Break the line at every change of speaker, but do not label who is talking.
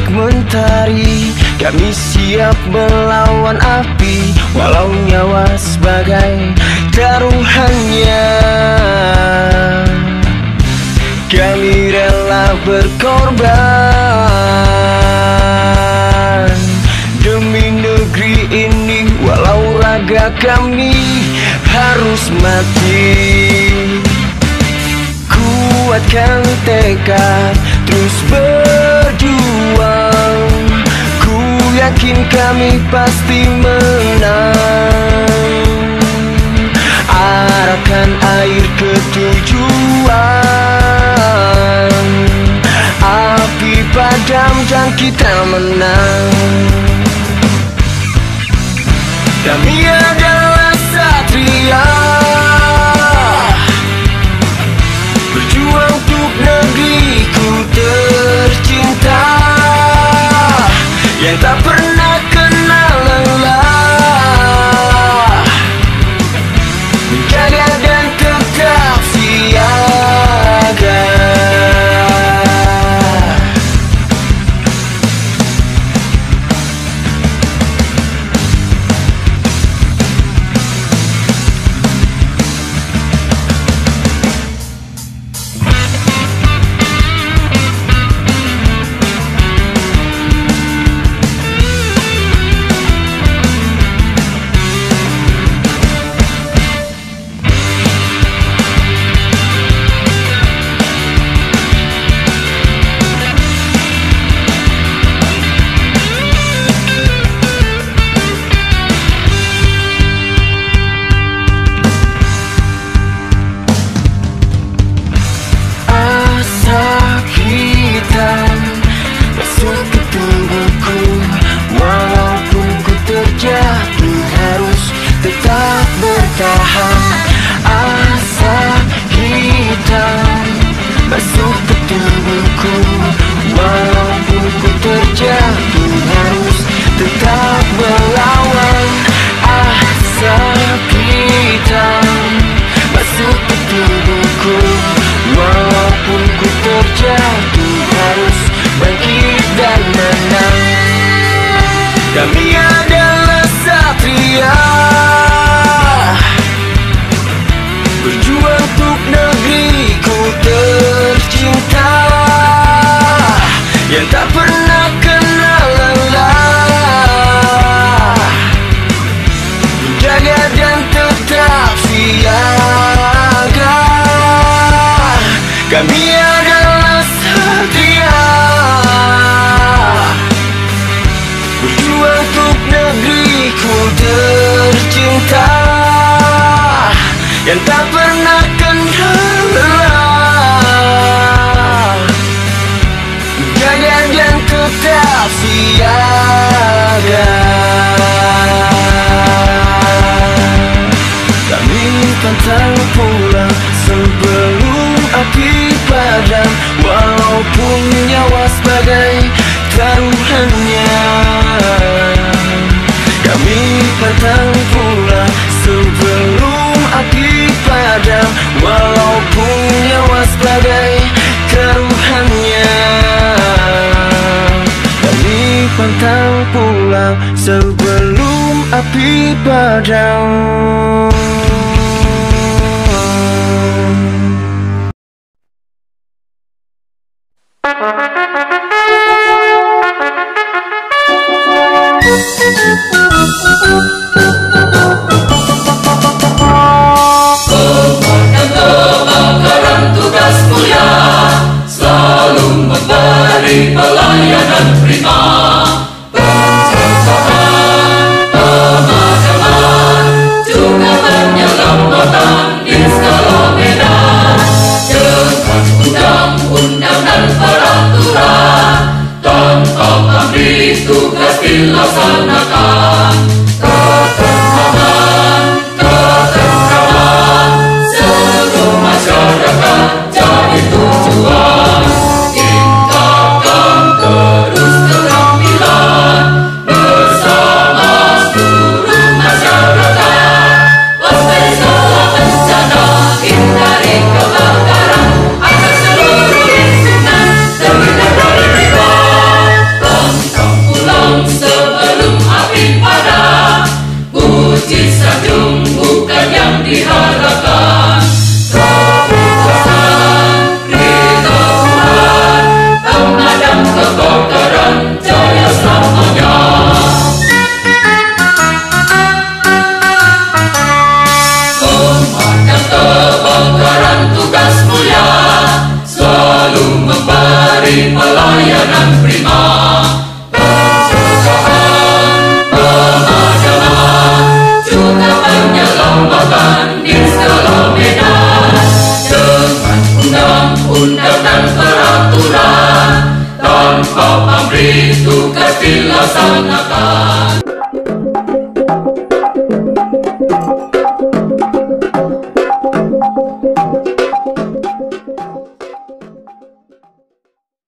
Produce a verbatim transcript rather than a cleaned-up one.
mentari, kami siap melawan api, walau nyawa sebagai taruhannya. Kami rela berkorban demi negeri ini, walau raga kami harus mati. Kuatkan tekad, terus berjuang. Ku yakin kami pasti menang. Arahkan air ke tujuan, api padam dan kita menang. Kami adalah satria, berjuang untuk negeriku tercinta, yang tak pernah kenal lelah, menjaga dan tetap siaga. Kami adalah satria, berjuang untuk negeriku tercinta, yang tak pernah kenal lelah, menjaga dan tetap siaga. Kami adalah satria, berjuang untuk negeriku tercinta, yang tak pernah kenal lelah, menjaga dan tetap siaga. Kami pantang pulang sebelum api padam, walaupun nyawa sebagai taruhannya. Kami pantang pulang sebelum api padam, walaupun nyawa sebagai taruhannya. Kami pantang pulang sebelum api padam.
Pemakaran tugas mulia, selalu memberi pelayanan prima. Pencegahan, pemadaman, juga bukan yang diharapkan. Kepuasan, ridho Tuhan, pemadam kebakaran, jaya selamanya. Pemadam kebakaran tugas mulia, selalu memberi pelayanan prima. Undang dan peraturan, tanpa pamrih tugas dilaksanakan.